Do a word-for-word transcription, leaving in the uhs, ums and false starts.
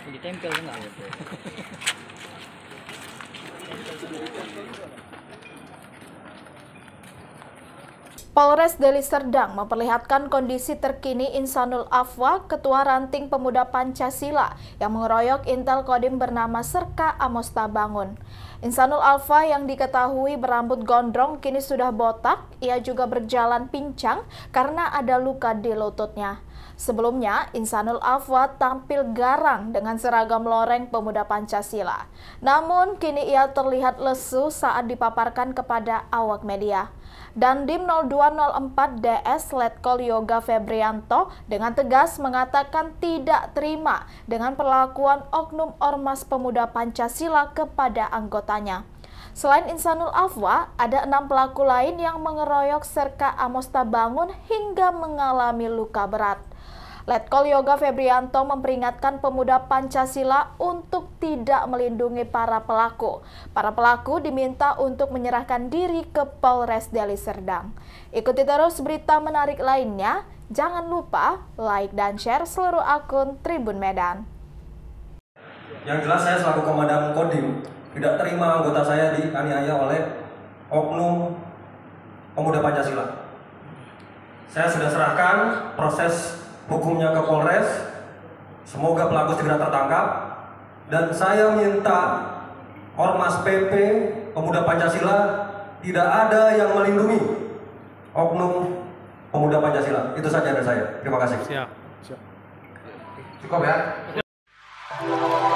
Ditempel enggak? Polres Deli Serdang memperlihatkan kondisi terkini Insanul Afwa, Ketua Ranting Pemuda Pancasila yang mengeroyok Intel Kodim bernama Serka Amostabangun. Insanul Afwa yang diketahui berambut gondrong kini sudah botak, ia juga berjalan pincang karena ada luka di lututnya. Sebelumnya, Insanul Afwa tampil garang dengan seragam loreng Pemuda Pancasila. Namun, kini ia terlihat lesu saat dipaparkan kepada awak media. Dandim nol dua nol empat D S Letkol Yoga Febrianto dengan tegas mengatakan tidak terima dengan perlakuan oknum Ormas Pemuda Pancasila kepada anggotanya. Selain Insanul Afwa, ada enam pelaku lain yang mengeroyok Serka Amostabangun hingga mengalami luka berat. Letkol Yoga Febrianto memperingatkan pemuda Pancasila untuk tidak melindungi para pelaku. Para pelaku diminta untuk menyerahkan diri ke Polres Deli Serdang. Ikuti terus berita menarik lainnya. Jangan lupa like dan share seluruh akun Tribun Medan. Yang jelas saya selaku Komandan Kodim tidak terima anggota saya dianiaya oleh oknum Pemuda Pancasila. Saya sudah serahkan proses hukumnya ke Polres, semoga pelaku segera tertangkap, dan saya minta Ormas P P Pemuda Pancasila tidak ada yang melindungi oknum Pemuda Pancasila. Itu saja dari saya. Terima kasih. Siap. Siap. Cukup ya.